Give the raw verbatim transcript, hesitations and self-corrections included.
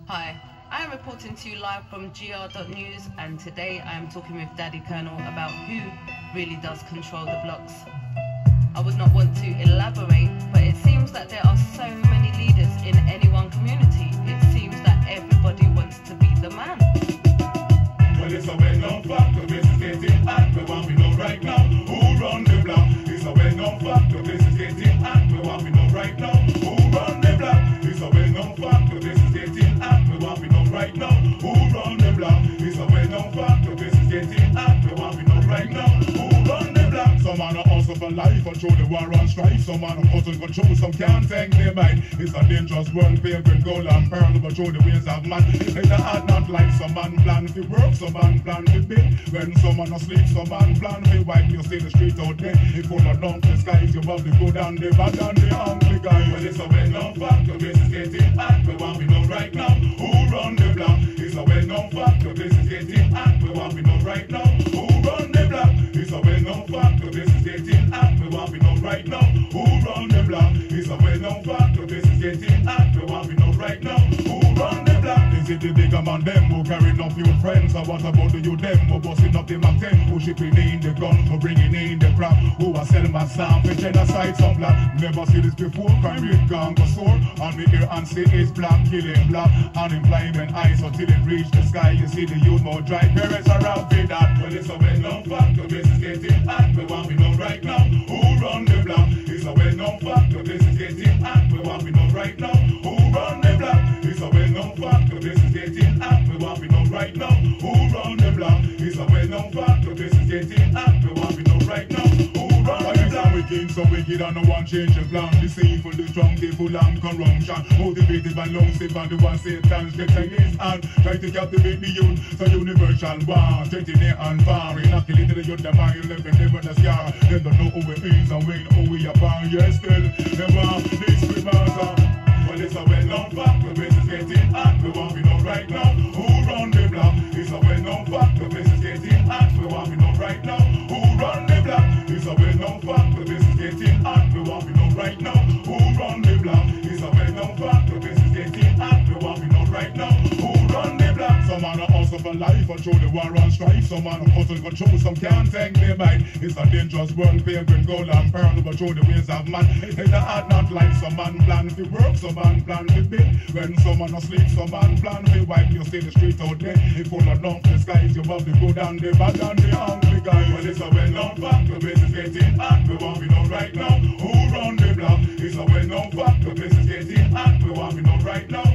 Hi, I am reporting to you live from G R dot news, and today I am talking with Daddy Colonel about who really does control the blocks. I would not want to elaborate, but it seems that there are so many leaders in any one community. It seems that everybody wants to be the man. Well, it's a well-known fact, the place is getting hot. We want to know right now who run the block. It's a well-known fact, the place is getting hot. We want to know right now who run the block. It's a well-known fact, the place is getting hot. We want to know right now who run the block. It's a well-known fact, the place is getting hot. We want to know right now who run the block. Some man are also for life and show the war on strife. Some man are hustle control, some can't take their mind. It's a dangerous world, pilgrim, gold and pearl. But show the ways of man. It's a hard not life. Some man plan to work, some man plan to build. When some man asleep, some man plan to wipe. You see the street out there. It full of dump the skies. You have the good and the bad and the ugly guy. Well, it's a well-known fact. The place is getting hot. We want to know right now who run the block. It's a well-known fact. The place is getting hot. We want to know right now who run the block. It's a well-known fact. The place is getting hot. We want to know right now who run the block. It's a well-known fact. The place is getting hot. We want to know right now who run the block. Is it the bigger man them who carrying up your friends? Or what about the you them who busting up the Mac ten? Who shipping in the gun, who bringing in the crap? Who are selling my sound for genocide some black? Never see this before, crime rate Gong go soar. On the air and say it's black, killing black. Unemployment eyes until it reach the sky. You see the youth more dry, parents are out with that. Well, it's a well-known fact, the place is getting hot. We want to know right now who run the block. It's a well-known fact, the place is getting hot. We want to know right now who run the block. It's a well-known fact, the place is getting hot. We want to know right now who run the block. It's a well-known fact, the place is getting hot. We want to know right now who run the block. Wicked, so wicked and no one change the plan. Deceitful, destructive, and corruption. Motivated by long stiff and the one Satan's get in his hand. Try to captivate the youth, so universal war. Twenty near and far, inoculate the youth, the mind, living, never the scar. They don't know who we is and when who we are. Yes, still, never, this we matter. Well, it's a well-known fact, the place is getting hot. We want to know right now who run the block. It's a well-known fact, the place is getting hot. We want to know right now who run the block. It's a well-known fact, the place is getting hot. We want to know right now who run the block. It's a well-known fact, the place is getting hot. We want to know right now who run the block. Some man are also for life and show the war on strife. Some man are hustle control, some can't take their mind. It's a dangerous world, pilgrim, gold and pearl. But show the ways of man. It's a hard not life. Some man plan to work, some man plan to build. When some man asleep, some man plan to wipe. You see the street out there. It full of dump the skies. You have the good and the bad and the ugly guy. Well, it's a well-known fact. The place is getting hot. We want to know right now who run the block. It's a well-known fact. The place is getting hot. We want to know right now